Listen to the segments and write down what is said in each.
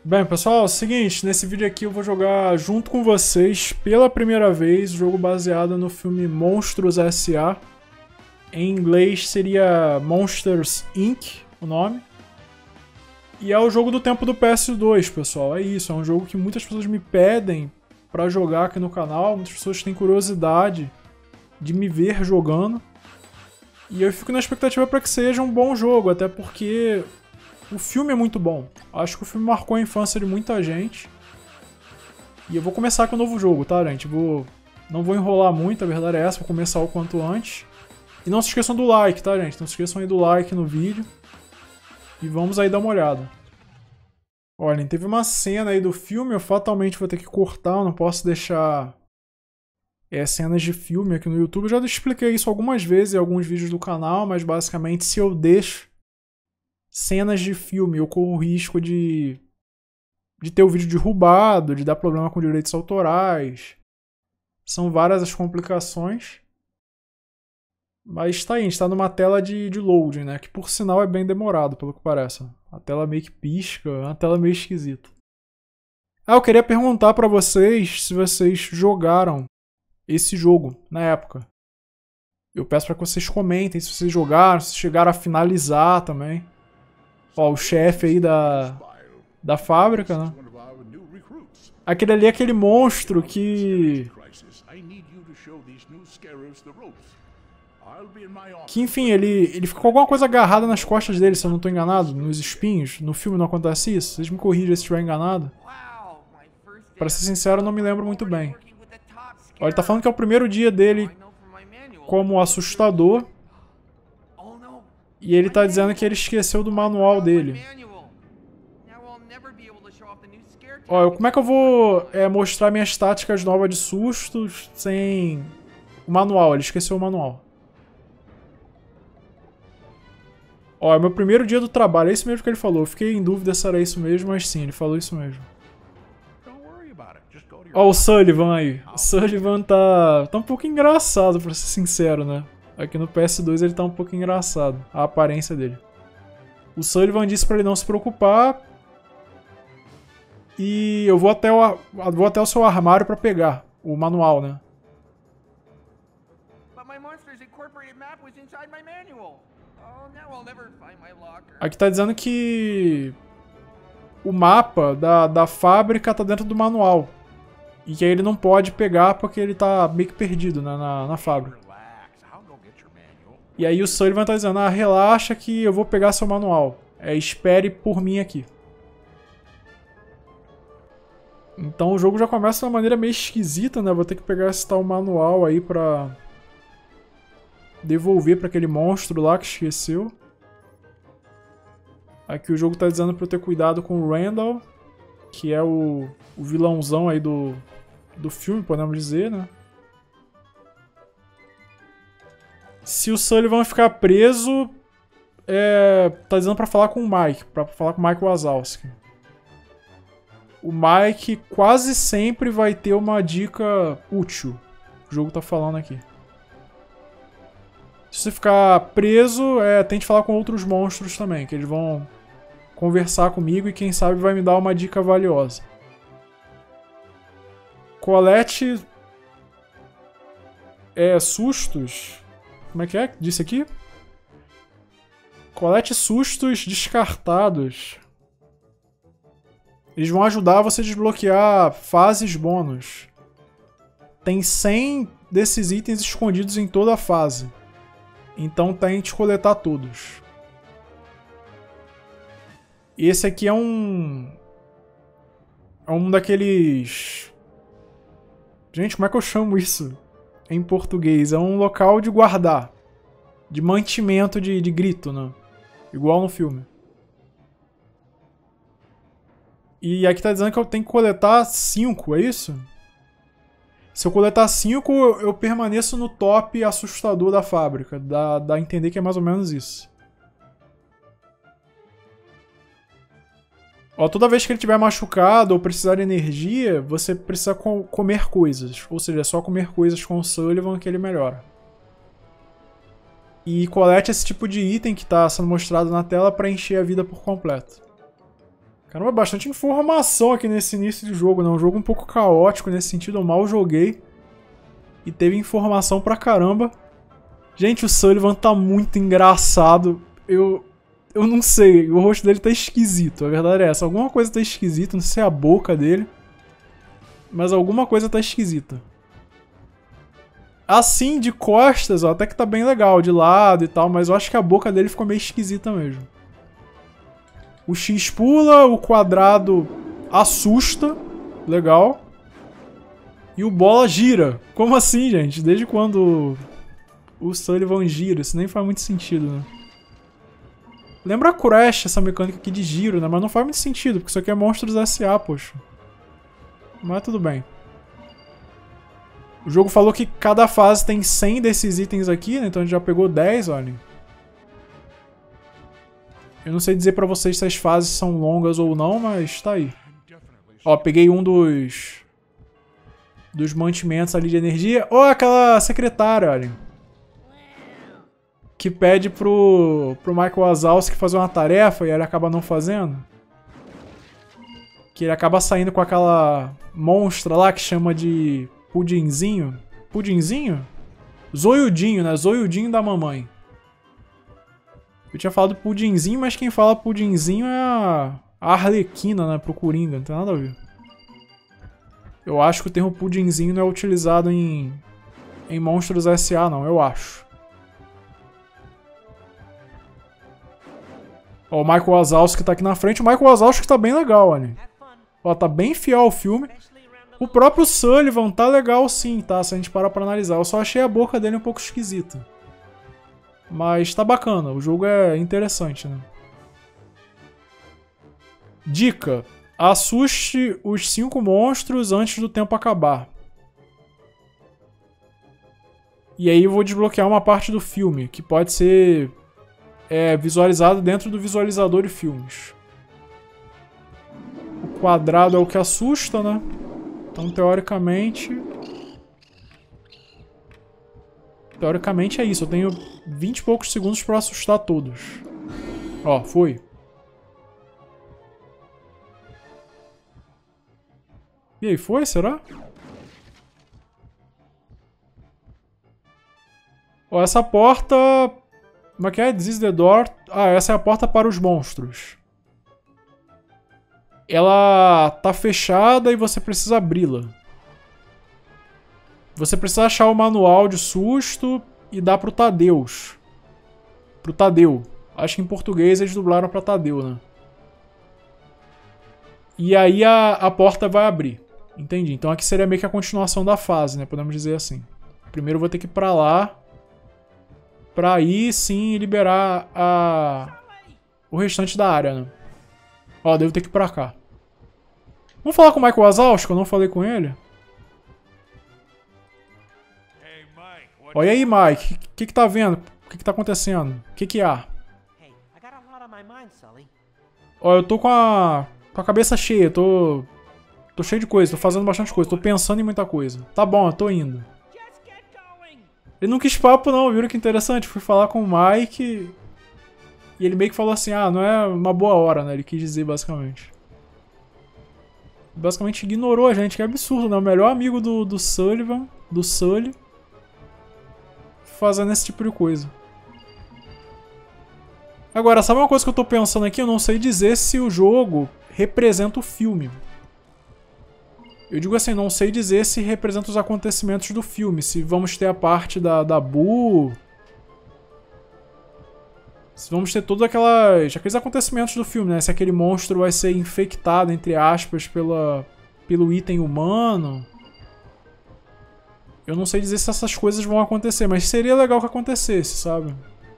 Bem, pessoal, é o seguinte, nesse vídeo aqui eu vou jogar junto com vocês pela primeira vez o jogo baseado no filme Monstros S.A. Em inglês seria Monsters Inc. o nome. E é o jogo do tempo do PS2, pessoal. É isso, é um jogo que muitas pessoas me pedem pra jogar aqui no canal. Muitas pessoas têm curiosidade de me ver jogando. E eu fico na expectativa para que seja um bom jogo, até porque o filme é muito bom. Acho que o filme marcou a infância de muita gente. E eu vou começar com um novo jogo, tá, gente? Não vou enrolar muito, a verdade é essa, vou começar o quanto antes. E não se esqueçam do like, tá, gente? Não se esqueçam aí do like no vídeo. E vamos aí dar uma olhada. Olhem, teve uma cena aí do filme, eu fatalmente vou ter que cortar, eu não posso deixar cenas de filme aqui no YouTube. Eu já expliquei isso algumas vezes em alguns vídeos do canal, mas basicamente se eu deixo cenas de filme, eu corro o risco de ter o vídeo derrubado, de dar problema com direitos autorais. São várias as complicações. Mas tá aí, a gente tá numa tela de loading, né? Que por sinal é bem demorado, pelo que parece. A tela meio que pisca, é uma tela meio esquisita. Eu queria perguntar pra vocês se vocês jogaram esse jogo na época. Eu peço pra que vocês comentem se vocês jogaram, se chegaram a finalizar também. Ó, o chefe aí da fábrica, né? Aquele ali é aquele monstro que enfim, ele ficou com alguma coisa agarrada nas costas dele, se eu não tô enganado, nos espinhos. No filme não acontece isso? Vocês me corrigem se estiver enganado. Pra ser sincero, eu não me lembro muito bem. Ó, ele tá falando que é o primeiro dia dele como assustador. E ele tá dizendo que ele esqueceu do manual dele. Ó, como é que eu vou mostrar minhas táticas novas de sustos sem o manual? Ele esqueceu o manual. Ó, é o meu primeiro dia do trabalho, é isso mesmo que ele falou. Eu fiquei em dúvida se era isso mesmo, mas sim, ele falou isso mesmo. Ó, o Sullivan aí. O Sullivan tá um pouco engraçado, pra ser sincero, né? Aqui no PS2 ele tá um pouco engraçado, a aparência dele. O Sullivan disse pra ele não se preocupar. E eu vou até o seu armário pra pegar o manual, né? Aqui tá dizendo que o mapa da fábrica tá dentro do manual. E que aí ele não pode pegar porque ele tá meio que perdido, né, na fábrica. E aí o Sullivan tá dizendo, relaxa que eu vou pegar seu manual. Espere por mim aqui. Então o jogo já começa de uma maneira meio esquisita, né? Vou ter que pegar esse tal manual aí pra devolver pra aquele monstro lá que esqueceu. Aqui o jogo tá dizendo pra eu ter cuidado com o Randall, que é o vilãozão aí do filme, podemos dizer, né? Se o Sullivan ficar preso, tá dizendo pra falar com o Mike, pra falar com o Mike Wazowski. O Mike quase sempre vai ter uma dica útil. O jogo tá falando aqui. Se você ficar preso, tente falar com outros monstros também, que eles vão conversar comigo e quem sabe vai me dar uma dica valiosa. Colete sustos. Como é que é? Disse aqui? Colete sustos descartados. Eles vão ajudar você a desbloquear fases bônus. Tem 100 desses itens escondidos em toda a fase. Então tente coletar todos. E esse aqui é um daqueles... Gente, como é que eu chamo isso em português? É um local de guardar. De mantimento de grito, né? Igual no filme. E aqui tá dizendo que eu tenho que coletar 5, é isso? Se eu coletar 5, eu permaneço no top assustador da fábrica. Dá a entender que é mais ou menos isso. Ó, toda vez que ele estiver machucado ou precisar de energia, você precisa comer coisas. Ou seja, é só comer coisas com o Sullivan que ele melhora. E colete esse tipo de item que está sendo mostrado na tela para encher a vida por completo. Caramba, bastante informação aqui nesse início de jogo, né? Um jogo um pouco caótico nesse sentido, eu mal joguei. E teve informação pra caramba. Gente, o Sullivan tá muito engraçado. Eu não sei, o rosto dele tá esquisito, a verdade é essa. Alguma coisa tá esquisita, não sei se é a boca dele. Mas alguma coisa tá esquisita. Assim, de costas, ó, até que tá bem legal, de lado e tal, mas eu acho que a boca dele ficou meio esquisita mesmo. O X pula, o quadrado assusta, legal. E o bola gira. Como assim, gente? Desde quando o Sullivan gira? Isso nem faz muito sentido, né? Lembra a Crash, essa mecânica aqui de giro, né? Mas não faz muito sentido, porque isso aqui é Monstros S.A., poxa. Mas tudo bem. O jogo falou que cada fase tem 100 desses itens aqui, né? Então a gente já pegou 10, olha. Eu não sei dizer pra vocês se as fases são longas ou não, mas tá aí. Ó, peguei um dos mantimentos ali de energia. Ó, aquela secretária, olha. Que pede pro Michael Wazowski fazer uma tarefa e ele acaba não fazendo. Que ele acaba saindo com aquela monstra lá que chama de Pudinzinho. Pudinzinho? Zoiudinho, né? Zoiudinho da mamãe. Eu tinha falado Pudinzinho, mas quem fala Pudinzinho é a Arlequina, né? Pro Coringa, não tem nada a ver. Eu acho que o termo Pudinzinho não é utilizado em Monstros S.A., não, eu acho. Ó, o Michael Wazowski tá aqui na frente. O Michael Wazowski tá bem legal, olha. Ó, tá bem fiel ao filme. O próprio Sullivan tá legal sim, tá? Se a gente parar pra analisar. Eu só achei a boca dele um pouco esquisita. Mas tá bacana, o jogo é interessante, né? Dica: assuste os 5 monstros antes do tempo acabar. E aí eu vou desbloquear uma parte do filme, que pode ser visualizado dentro do visualizador de filmes. O quadrado é o que assusta, né? Então, teoricamente é isso. Eu tenho 20 e poucos segundos pra assustar todos. Ó, foi. E aí, foi? Será? Ó, essa porta... Como é que é? This is the door. Ah, essa é a porta para os monstros. Ela tá fechada e você precisa abri-la. Você precisa achar o manual de susto e dar pro Tadeus. Pro Tadeu. Acho que em português eles dublaram pra Tadeu, né? E aí a porta vai abrir. Entendi. Então aqui seria meio que a continuação da fase, né? Podemos dizer assim. Primeiro eu vou ter que ir pra lá. Pra aí sim liberar o restante da área, né? Ó, devo ter que ir pra cá. Vamos falar com o Michael Wazowski, eu não falei com ele. Ó, e aí, Mike? O que tá vendo? O que tá acontecendo? O que há? Ó, eu tô com a cabeça cheia, tô cheio de coisa, tô fazendo bastante coisa, tô pensando em muita coisa. Tá bom, eu tô indo. Ele não quis papo não, viram que interessante? Fui falar com o Mike e ele meio que falou assim, ah, não é uma boa hora, né? Ele quis dizer basicamente. Basicamente ignorou a gente, que absurdo, né? O melhor amigo do Sullivan, do Sully, fazendo esse tipo de coisa. Agora, sabe uma coisa que eu tô pensando aqui? Eu não sei dizer se o jogo representa o filme. Eu digo assim, não sei dizer se representa os acontecimentos do filme. Se vamos ter a parte da Boo. Se vamos ter todos aqueles acontecimentos do filme, né? Se aquele monstro vai ser infectado, entre aspas, pelo item humano. Eu não sei dizer se essas coisas vão acontecer, mas seria legal que acontecesse, sabe?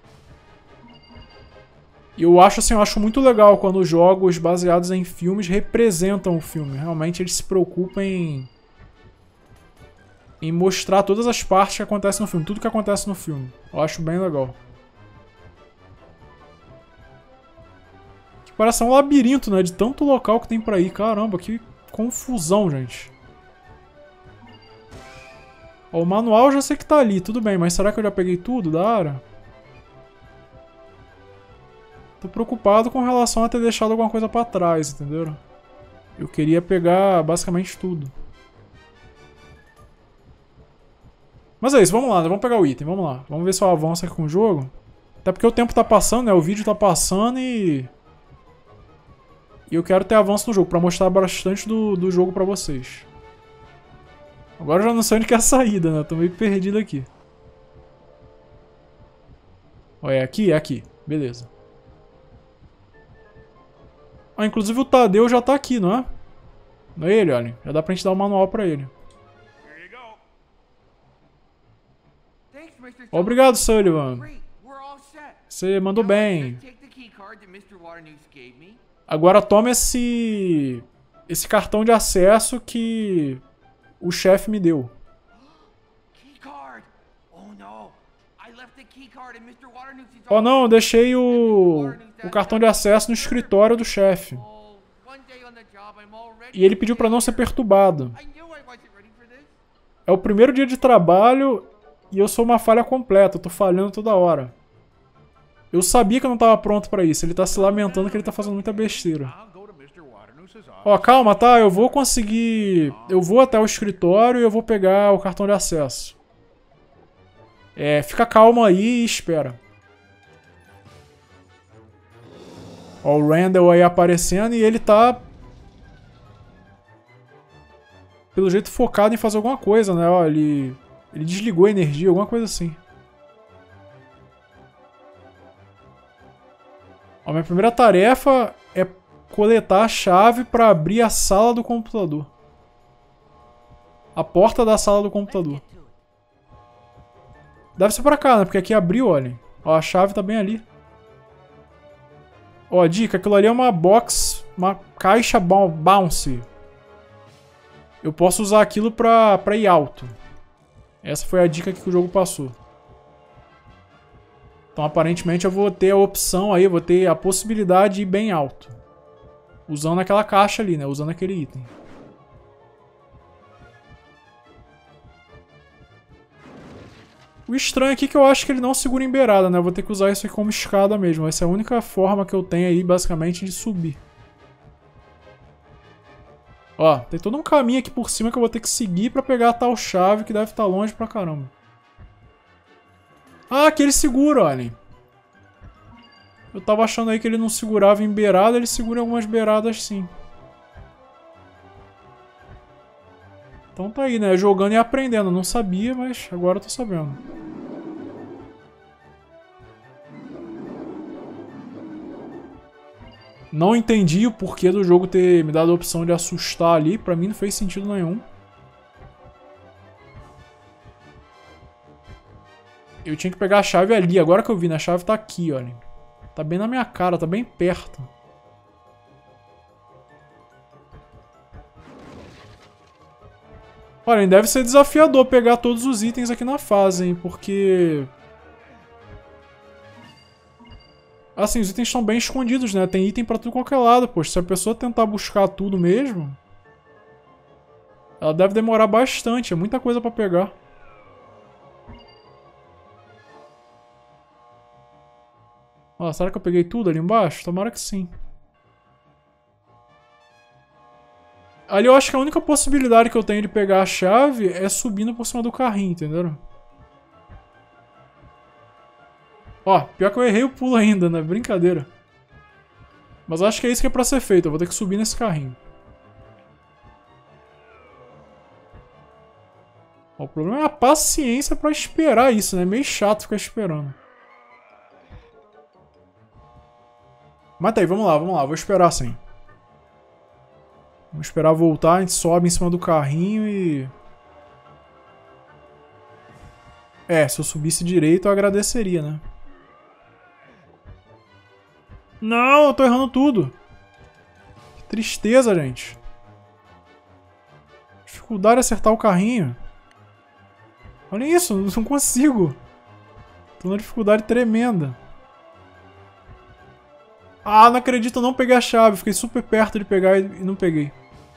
Eu acho assim, eu acho muito legal quando jogos baseados em filmes representam o filme. Realmente eles se preocupam em mostrar todas as partes que acontecem no filme, tudo que acontece no filme. Eu acho bem legal. Que parece um labirinto, né? De tanto local que tem pra ir. Caramba, que confusão, gente. Ó, o manual eu já sei que tá ali, tudo bem, mas será que eu já peguei tudo da área? Tô preocupado com relação a ter deixado alguma coisa pra trás, entendeu? Eu queria pegar basicamente tudo. Mas é isso, vamos lá, né? Vamos pegar o item, vamos lá. Vamos ver se eu avanço aqui com o jogo. Até porque o tempo tá passando, né? O vídeo tá passando e eu quero ter avanço no jogo, pra mostrar bastante do jogo pra vocês. Agora eu já não sei onde que é a saída, né? Eu tô meio perdido aqui. Ó, é aqui? É aqui. Beleza. Ah, inclusive o Tadeu já tá aqui, não é? Não é ele, olha. Já dá pra gente dar o manual pra ele. Obrigado, Sullivan. Você mandou bem. Agora toma esse cartão de acesso que o chefe me deu. Oh não, eu deixei o cartão de acesso no escritório do chefe. E ele pediu pra não ser perturbado. É o primeiro dia de trabalho e eu sou uma falha completa, eu tô falhando toda hora. Eu sabia que eu não tava pronto pra isso, ele tá se lamentando que ele tá fazendo muita besteira. Ó, calma, tá? Eu vou conseguir... Eu vou até o escritório e eu vou pegar o cartão de acesso. Fica calmo aí e espera. Ó, o Randall aí aparecendo e ele tá... Pelo jeito focado em fazer alguma coisa, né? Ó, ele desligou a energia, alguma coisa assim. Ó, minha primeira tarefa é coletar a chave para abrir a sala do computador. A porta da sala do computador. Deve ser pra cá, né? Porque aqui abriu, olha. Ó, a chave tá bem ali. Ó, dica, aquilo ali é uma box, uma caixa bouncy. Eu posso usar aquilo pra ir alto. Essa foi a dica que o jogo passou. Então, aparentemente, eu vou ter a opção aí, eu vou ter a possibilidade de ir bem alto. Usando aquela caixa ali, né? Usando aquele item. O estranho aqui é que eu acho que ele não segura em beirada, né? Eu vou ter que usar isso aqui como escada mesmo. Essa é a única forma que eu tenho aí, basicamente, de subir. Ó, tem todo um caminho aqui por cima que eu vou ter que seguir pra pegar a tal chave que deve estar longe pra caramba. Ah, aqui ele segura, olhem. Eu tava achando aí que ele não segurava em beirada, ele segura em algumas beiradas sim. Então tá aí, né? Jogando e aprendendo. Eu não sabia, mas agora eu tô sabendo. Não entendi o porquê do jogo ter me dado a opção de assustar ali. Pra mim não fez sentido nenhum. Eu tinha que pegar a chave ali. Agora que eu vi, né? A chave tá aqui, olha. Tá bem na minha cara, tá bem perto. Olha, deve ser desafiador pegar todos os itens aqui na fase, hein? Porque... Assim, os itens estão bem escondidos, né? Tem item pra tudo qualquer lado, poxa. Se a pessoa tentar buscar tudo mesmo... Ela deve demorar bastante, é muita coisa pra pegar. Ó, será que eu peguei tudo ali embaixo? Tomara que sim. Ali eu acho que a única possibilidade que eu tenho de pegar a chave é subindo por cima do carrinho, entendeu? Ó, pior que eu errei o pulo ainda, né? Brincadeira. Mas acho que é isso que é pra ser feito. Eu vou ter que subir nesse carrinho. Ó, o problema é a paciência pra esperar isso, né? É meio chato ficar esperando. Mas tá aí, vamos lá, vamos lá. Vou esperar sim. Vamos esperar voltar, a gente sobe em cima do carrinho e... se eu subisse direito eu agradeceria, né? Não, eu tô errando tudo. Que tristeza, gente. Dificuldade de acertar o carrinho. Olha isso, não consigo. Tô numa dificuldade tremenda. Ah, não acredito, eu não peguei a chave. Fiquei super perto de pegar e não peguei.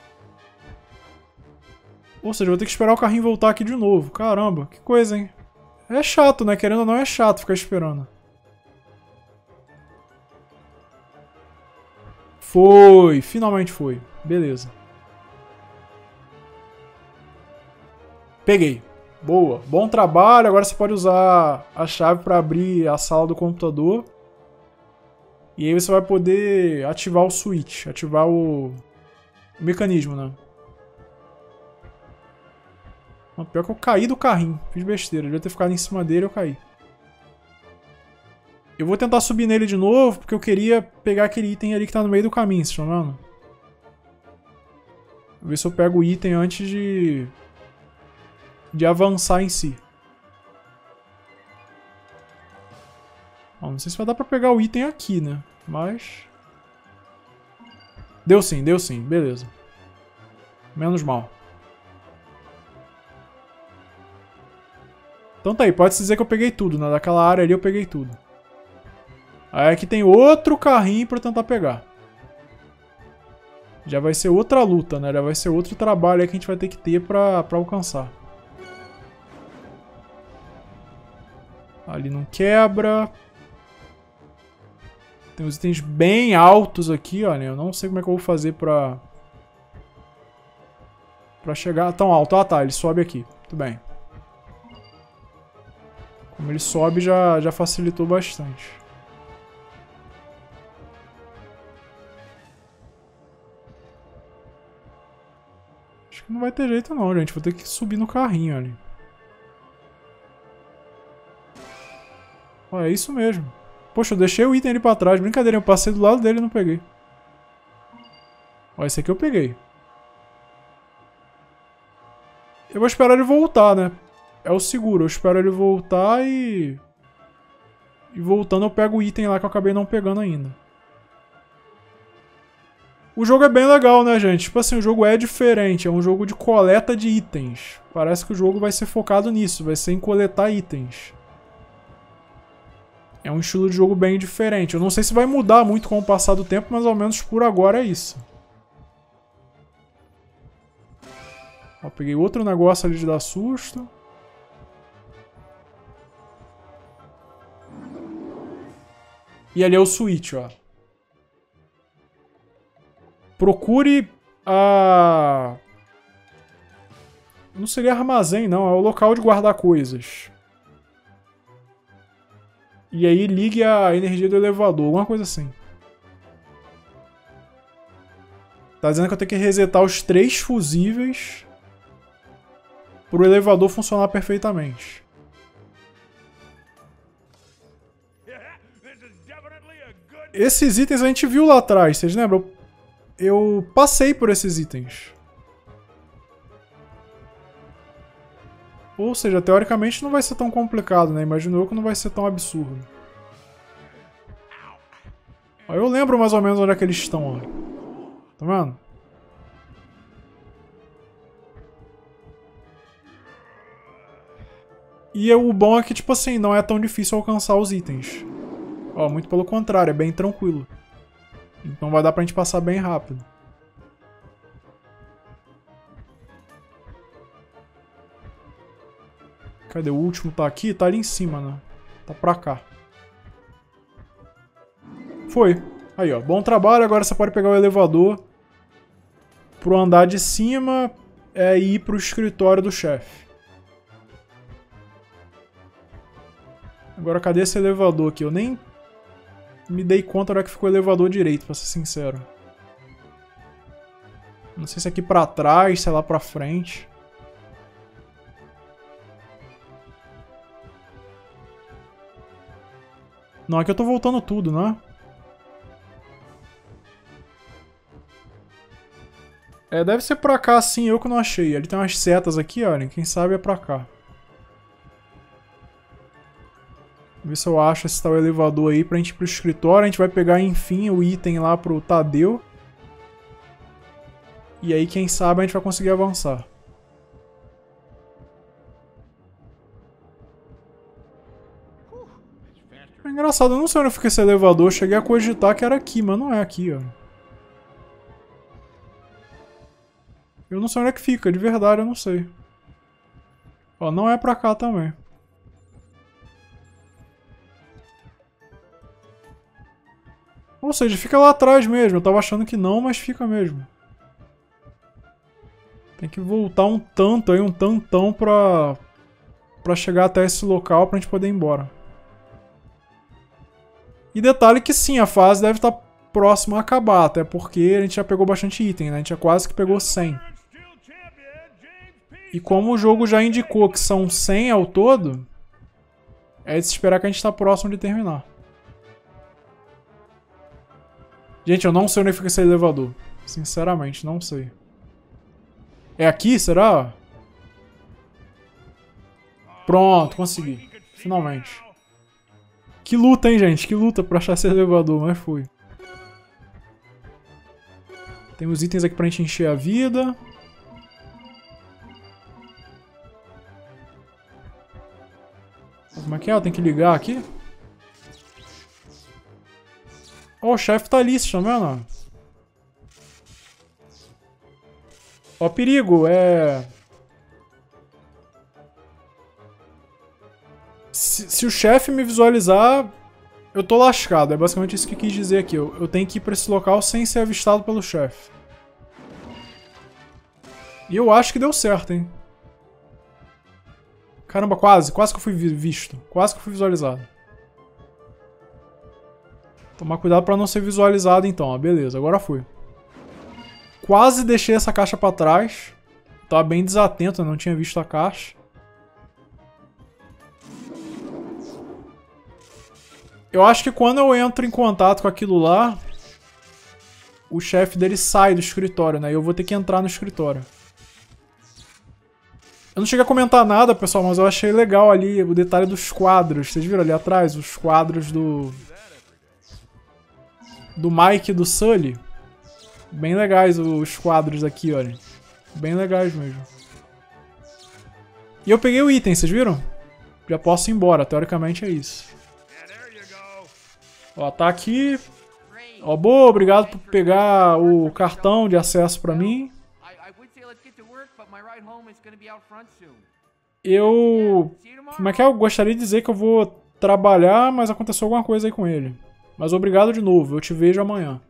Ou seja, eu vou ter que esperar o carrinho voltar aqui de novo. Caramba, que coisa, hein? É chato, né? Querendo ou não, é chato ficar esperando. Foi, finalmente foi. Beleza. Peguei. Boa. Bom trabalho. Agora você pode usar a chave para abrir a sala do computador. E aí você vai poder ativar o switch. Ativar o mecanismo, né? Pior que eu caí do carrinho. Fiz besteira. Eu devia ter ficado em cima dele e eu caí. Eu vou tentar subir nele de novo, porque eu queria pegar aquele item ali que tá no meio do caminho, vocês estão vendo? Vou ver se eu pego o item antes de avançar em si. Bom, não sei se vai dar pra pegar o item aqui, né? Mas... deu sim, beleza. Menos mal. Então tá aí, pode-se dizer que eu peguei tudo, né? Daquela área ali eu peguei tudo. Aí aqui tem outro carrinho pra eu tentar pegar. Já vai ser outra luta, né? Já vai ser outro trabalho aí que a gente vai ter que ter pra alcançar. Ali não quebra. Tem uns itens bem altos aqui, olha. Eu não sei como é que eu vou fazer pra chegar tão alto. Ah tá, ele sobe aqui. Tudo bem. Como ele sobe, já facilitou bastante. Acho que não vai ter jeito não, gente. Vou ter que subir no carrinho ali. Ó, é isso mesmo. Poxa, eu deixei o item ali pra trás. Brincadeira, eu passei do lado dele e não peguei. Ó, esse aqui eu peguei. Eu vou esperar ele voltar, né? É o seguro. Eu espero ele voltar e voltando eu pego o item lá que eu acabei não pegando ainda. O jogo é bem legal, né, gente? Tipo assim, o jogo é diferente. É um jogo de coleta de itens. Parece que o jogo vai ser focado nisso. Vai ser em coletar itens. É um estilo de jogo bem diferente. Eu não sei se vai mudar muito com o passar do tempo, mas ao menos por agora é isso. Ó, peguei outro negócio ali de dar susto. E ali é o switch, ó. Procure a... não seria armazém, não. É o local de guardar coisas. E aí ligue a energia do elevador. Alguma coisa assim. Tá dizendo que eu tenho que resetar os 3 fusíveis pro elevador funcionar perfeitamente. Esses itens a gente viu lá atrás, vocês lembram? Eu passei por esses itens. Ou seja, teoricamente não vai ser tão complicado, né? Imaginou que não vai ser tão absurdo. Ó, eu lembro mais ou menos onde é que eles estão, ó. Tá vendo? E o bom é que, tipo assim, não é tão difícil alcançar os itens. Ó, muito pelo contrário, é bem tranquilo. Então vai dar pra gente passar bem rápido. Cadê? O último tá aqui? Tá ali em cima, né? Tá pra cá. Foi. Aí, ó. Bom trabalho. Agora você pode pegar o elevador pro andar de cima e ir pro escritório do chefe. Agora, cadê esse elevador aqui? Eu nem me dei conta onde é que ficou o elevador direito, pra ser sincero. Não sei se é aqui pra trás, sei lá pra frente. Não, aqui eu tô voltando tudo, né? É, deve ser pra cá sim, eu que não achei. Ele tem umas setas aqui, olha. Quem sabe é pra cá. Ver se eu acho esse tal elevador aí pra gente ir pro escritório. A gente vai pegar, enfim, o item lá pro Tadeu. E aí, quem sabe, a gente vai conseguir avançar. É engraçado, eu não sei onde fica esse elevador. Eu cheguei a cogitar que era aqui, mas não é aqui, ó. Eu não sei onde é que fica, de verdade, eu não sei. Ó, não é pra cá também. Ou Ou seja, fica lá atrás mesmo. Eu tava achando que não, mas fica mesmo. Tem que voltar um tanto aí, um tantão pra chegar até esse local pra gente poder ir embora. E detalhe que sim, a fase deve estar próxima a acabar, até porque a gente já pegou bastante item, né? A gente já quase que pegou 100. E como o jogo já indicou que são 100 ao todo, é de se esperar que a gente tá próximo de terminar. Gente, eu não sei onde fica esse elevador. Sinceramente, não sei. É aqui, será? Pronto, consegui. Finalmente. Que luta, hein, gente? Que luta pra achar esse elevador, mas fui. Tem os itens aqui pra gente encher a vida. Como é que é? Tem que ligar aqui? Ó, o chefe tá ali, você tá vendo? Ó, perigo, Se o chefe me visualizar, eu tô lascado. É basicamente isso que eu quis dizer aqui. Eu tenho que ir pra esse local sem ser avistado pelo chefe. E eu acho que deu certo, hein? Caramba, quase. Quase que eu fui visto. Quase que eu fui visualizado. Tomar cuidado pra não ser visualizado então. Ó, beleza, agora fui. Quase deixei essa caixa pra trás. Tava bem desatento, não tinha visto a caixa. Eu acho que quando eu entro em contato com aquilo lá, o chefe dele sai do escritório, né? E eu vou ter que entrar no escritório. Eu não cheguei a comentar nada, pessoal, mas eu achei legal ali o detalhe dos quadros. Vocês viram ali atrás? Os quadros do Mike e do Sully. Bem legais os quadros aqui, olha. Bem legais mesmo. E eu peguei o item, vocês viram? Já posso ir embora, teoricamente é isso. Ó, tá aqui. Ó, boa, obrigado por pegar o cartão de acesso pra mim. Como é que é? Eu gostaria de dizer que eu vou trabalhar, mas aconteceu alguma coisa aí com ele. Mas obrigado de novo, eu te vejo amanhã.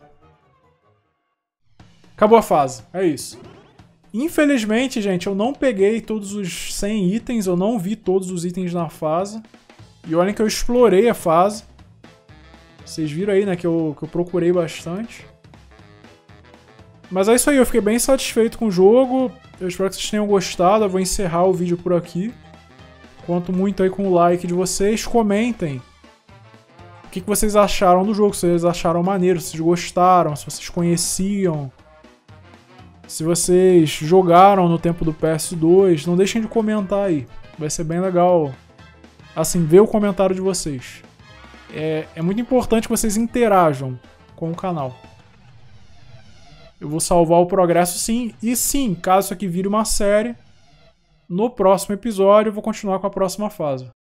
Acabou a fase, é isso. Infelizmente, gente, eu não peguei todos os 100 itens, eu não vi todos os itens na fase. E olhem que eu explorei a fase. Vocês viram aí, né, que eu procurei bastante. Mas é isso aí, eu fiquei bem satisfeito com o jogo. Eu espero que vocês tenham gostado. Eu vou encerrar o vídeo por aqui. Conto muito aí com o like de vocês. Comentem o que vocês acharam do jogo, se vocês acharam maneiro, se vocês gostaram, se vocês conheciam. Se vocês jogaram no tempo do PS2, não deixem de comentar aí. Vai ser bem legal, assim, ver o comentário de vocês. É muito importante que vocês interajam com o canal. Eu vou salvar o progresso sim. E sim, caso isso aqui vire uma série, no próximo episódio eu vou continuar com a próxima fase.